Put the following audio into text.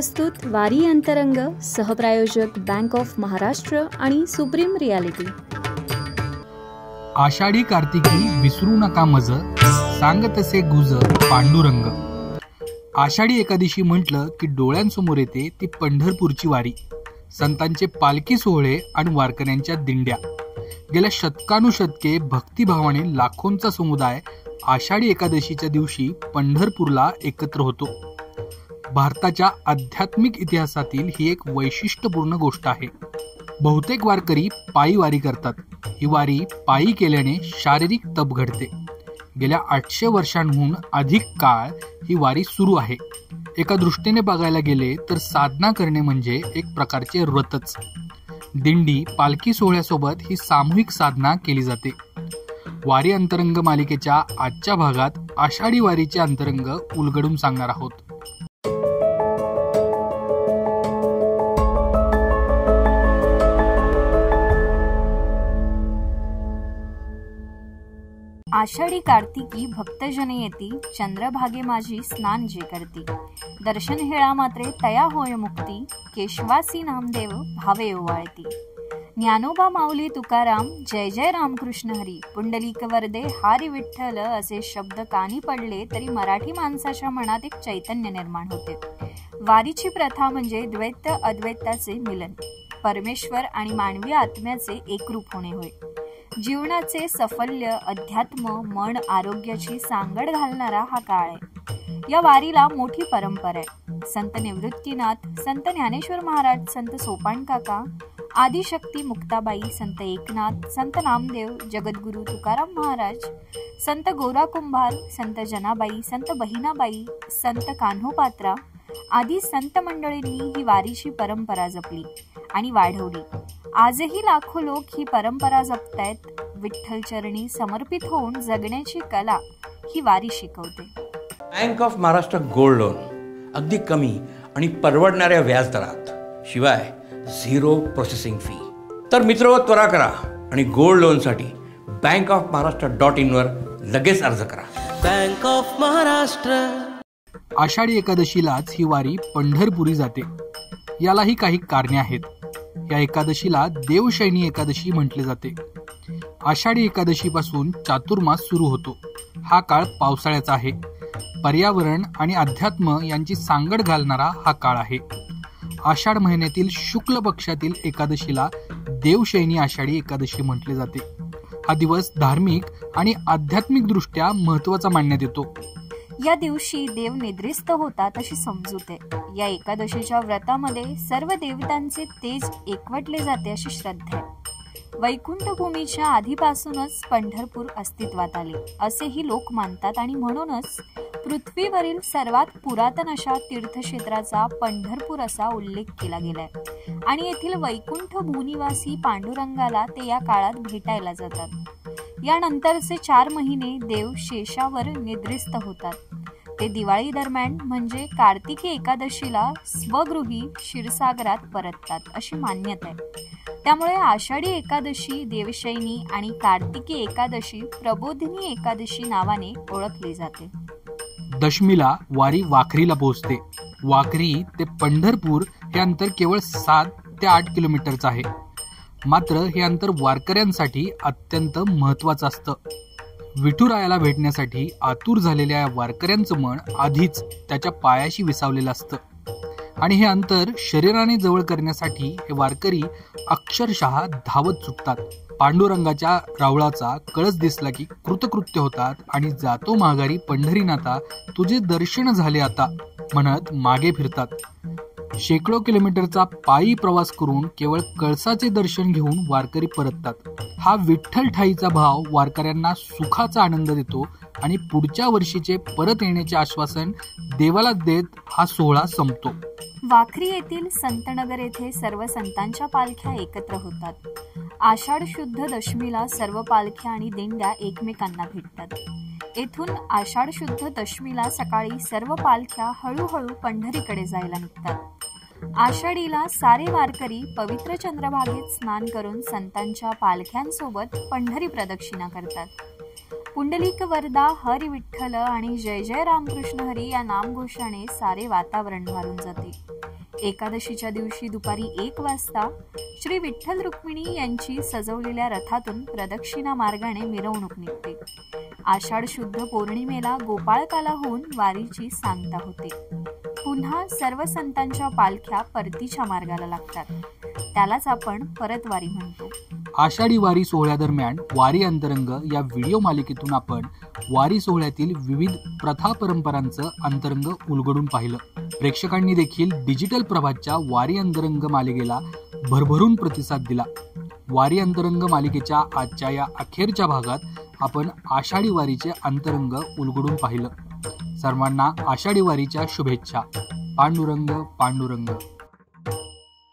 प्रस्तुत वारी अंतरंग, सहप्रायोजक बँक ऑफ महाराष्ट्र आणि सुप्रीम रियालिटी. आषाढी कार्तिकी विसरू नका मज, सांग तसे गुज पांडुरंग. आषाढी एकादशी म्हटलं की डोळ्यांसमोर येते ती पंढरपूरची वारी, संतांचे पालखी सोहळे आणि वारकऱ्यांच्या दिंड्या. गेल्या शतकानुशतके भक्तिभावाने लाखोंचा समुदाय आषाढी एकादशीच्या दिवशी पंढरपूरला एकत्र होतो. भारताच्या आध्यात्मिक इतिहासातील ही एक वैशिष्ट्यपूर्ण गोष्ट आहे. बहुतेक वारकरी पायी वारी करतात. ही वारी पायी केल्याने शारीरिक तप घडते. गेल्या 800 वर्षांहून अधिक काळ ही वारी सुरू आहे. एका दृष्टीने बघायला गेले तर साधना करणे म्हणजे एक प्रकारचे व्रतच. दिंडी पालखी सोहळ्यासोबत ही सामूहिक साधना केली जाते. वारी अंतरंग मालिकेच्या आजच्या भागात आषाढी वारीचे अंतरंग उलगडून सांगणार आहोत. आषाढी कार्तिकी भक्तजने येती, चंद्रभागे माझी स्नान जे करती. दर्शन हेळा मात्रे तया होय मुक्ती, केशवासी नामदेव भावे ओवाळती. ज्ञानोबा माऊली तुकाराम, जय जय रामकृष्ण हरी, पुंडलिक वरदे हारी विठ्ठल असे शब्द कानी पडले तरी मराठी माणसाच्या मनात एक चैतन्य निर्माण होते. वारीची प्रथा म्हणजे द्वैत अद्वैताचे मिलन, परमेश्वर आणि मानवी आत्म्याचे एकरूप होणे होय. जीवनाचे सफल्य, अध्यात्म, मन, आरोग्याची सांगड घालणारा हा काळ आहे. या वारीला मोठी परंपरा आहे. संत निवृत्तीनाथ, संत ज्ञानेश्वर महाराज, संत सोपान काका, आदिशक्ती मुक्ताबाई, संत एकनाथ, संत नामदेव, जगद्गुरु तुकाराम महाराज, संत गोरा कुंभार, संत जनाबाई, संत बहिणाबाई, संत कान्होपात्रा आदी संत मंडळींनी ही वारीची परंपरा जपली आणि वाढवली. आजही लाखो लोक ही परंपरा जपतायत. विठ्ठल चरणी समर्पित होऊन जगण्याची कला ही वारी शिकवते. Bank of Maharashtra gold loan अगदी कमी आणि परवडणाऱ्या व्याजदरात, शिवाय 0 प्रोसेसिंग फी. तर मित्र, त्वरा करा आणि गोल्ड लोनसाठी bankofmaharashtra.in वर लगेच अर्ज करा. Bank of Maharashtra. आषाढी एकादशीलाच ही वारी पंढरपुरी जाते. यालाही काही कारणे आहेत. या एकादशीला देवशयनी एकादशी म्हटले जाते. आषाढी एकादशी पासून चातुर्मास सुरू होतो. हा काळ पावसाळ्याचा आहे. पर्यावरण आणि अध्यात्म यांची सांगड घालणारा हा काळ आहे. आषाढ महिन्यातील शुक्ल पक्षातील एकादशीला देवशयनी आषाढी एकादशी म्हटले जाते. हा दिवस धार्मिक आणि आध्यात्मिक दृष्ट्या महत्वाचा मानण्यात येतो. या दिवशी देव निद्रिस्त होतात अशी समजूत आहे. या एकादशीच्या व्रतामध्ये सर्व देवतांचे तेज एकवटले जाते अशी श्रद्धा आहे. वैकुंठ भूमीच्या आधीपासूनच पंढरपूर अस्तित्वात आले असेही लोक मानतात आणि म्हणूनच पृथ्वीवरील सर्वात पुरातन अशा तीर्थक्षेत्राचा पंढरपूर असा उल्लेख केला गेलाय. आणि येथील वैकुंठ भूनिवासी पांडुरंगाला ते या काळात भेटायला जातात. यानंतरचे 4 महिने देव शेषावर निद्रिस्त होतात. ते दिवाळी दरम्यान म्हणजे कार्तिकी एकादशीला स्वगृही क्षीरसागरात परततात अशी मान्यता आहे. त्यामुळे आषाढी एकादशी देवशयनी आणि कार्तिकी एकादशी प्रबोधिनी एकादशी नावाने ओळखली जाते. दशमीला वारी वाखरीला पोहोचते. वाखरी ते पंढरपूर हे अंतर केवळ 7 ते 8 किलोमीटरचं आहे. मात्र हे अंतर वारकऱ्यांसाठी अत्यंत महत्वाचं असतं. विठुरायाला भेटण्यासाठी आतुर झालेल्या वारकऱ्यांचं मन आधीच त्याच्या पायाशी विसावलेलं असतं आणि हे अंतर शरीराने जवळ करण्यासाठी हे वारकरी अक्षरशः धावत सुटतात. पांडुरंगाच्या रावळाचा कळस दिसला की कृतकृत्य होतात आणि जातो माघारी पंढरीनाथा, तुझे दर्शन झाले आता म्हणत मागे फिरतात. शेकडो किलोमीटरचा पायी प्रवास करून केवळ कळसाचे दर्शन घेऊन वारकरी परततात. हा विठ्ठल ठाईचा भाव वारकऱ्यांना सुखाचा आनंद देतो आणि पुढच्या वर्षीचे परत येण्याचे आश्वासन देवाला देत हा सोहळा संपतो. वाखरी येथील संतनगर येथे सर्व संतांच्या पालख्या एकत्र होतात. आषाढ शुद्ध दशमीला सर्व पालख्या आणि दिंड्या एकमेकांना भेटतात. येथून आषाढ शुद्ध दशमीला सकाळी सर्व पालख्या हळूहळू पंढरीकडे जायला निघतात. आषाढीला सारे वारकरी पवित्र चंद्रभागेत स्नान करून संतांच्या पालख्यांसोबत पंढरी प्रदक्षिणा करतात. पुंडलिक वरदा हरी विठ्ठल आणि जय जय रामकृष्ण हरी या नामघोषाने सारे वातावरण भारून जाते. एकादशीच्या दिवशी दुपारी 1 वाजता श्री विठ्ठल रुक्मिणी यांची सजवलेल्या रथातून प्रदक्षिणा मार्गाने मिरवणूक निघते. आषाढ शुद्ध पौर्णिमेला गोपाळकाला होऊन वारीची सांगता होते. पुन्हा सर्व संतांच्या पालख्या परतीच्या मार्गाला लागतात. त्यालाच आपण परतवारी म्हणतो. आषाढी वारी सोहळ्यादरम्यान वारी अंतरंग या व्हिडिओ मालिकेतून आपण वारी सोहळ्यातील विविध प्रथा परंपरांचं अंतरंग उलगडून पाहिलं. प्रेक्षकांनी देखील डिजिटल प्रभातच्या वारी अंतरंग मालिकेला भरभरून प्रतिसाद दिला. वारी अंतरंग मालिकेच्या आजच्या या अखेरच्या भागात आपण आषाढी वारीचे अंतरंग उलगडून पाहिलं. सर्वांना आषाढी वारीच्या शुभेच्छा. पांडुरंग पांडुरंग.